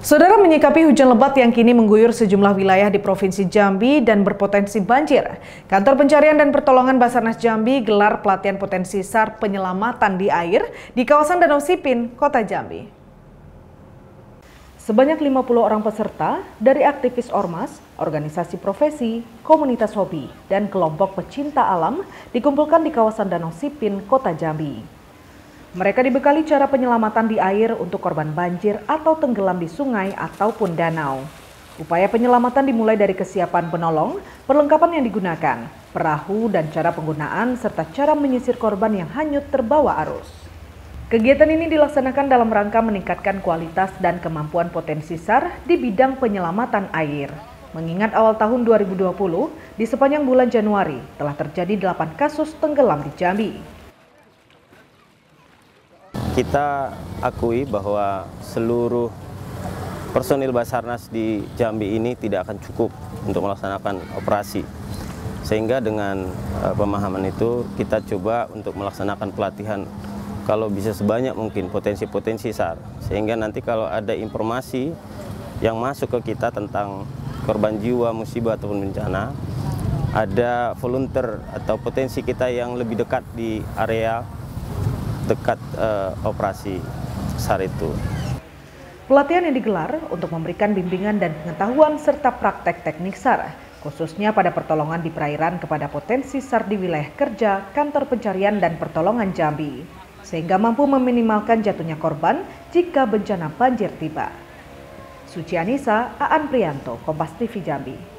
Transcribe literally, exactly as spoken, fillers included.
Saudara, menyikapi hujan lebat yang kini mengguyur sejumlah wilayah di Provinsi Jambi dan berpotensi banjir, Kantor Pencarian dan Pertolongan Basarnas Jambi gelar pelatihan potensi SAR penyelamatan di air di kawasan Danau Sipin, Kota Jambi. Sebanyak lima puluh orang peserta dari aktivis ormas, organisasi profesi, komunitas hobi, dan kelompok pecinta alam dikumpulkan di kawasan Danau Sipin, Kota Jambi. Mereka dibekali cara penyelamatan di air untuk korban banjir atau tenggelam di sungai ataupun danau. Upaya penyelamatan dimulai dari kesiapan penolong, perlengkapan yang digunakan, perahu dan cara penggunaan, serta cara menyisir korban yang hanyut terbawa arus. Kegiatan ini dilaksanakan dalam rangka meningkatkan kualitas dan kemampuan potensi SAR di bidang penyelamatan air. Mengingat awal tahun dua ribu dua puluh, di sepanjang bulan Januari telah terjadi delapan kasus tenggelam di Jambi. Kita akui bahwa seluruh personil Basarnas di Jambi ini tidak akan cukup untuk melaksanakan operasi. Sehingga dengan uh, pemahaman itu kita coba untuk melaksanakan pelatihan kalau bisa sebanyak mungkin potensi-potensi SAR. Sehingga nanti kalau ada informasi yang masuk ke kita tentang korban jiwa, musibah ataupun bencana, ada volunteer atau potensi kita yang lebih dekat di area dekat uh, operasi SAR itu. Pelatihan yang digelar untuk memberikan bimbingan dan pengetahuan serta praktek teknik SAR, khususnya pada pertolongan di perairan kepada potensi SAR di wilayah kerja Kantor Pencarian dan Pertolongan Jambi, sehingga mampu meminimalkan jatuhnya korban jika bencana banjir tiba. Suci Anissa, Aan Priyanto, Kompas T V Jambi.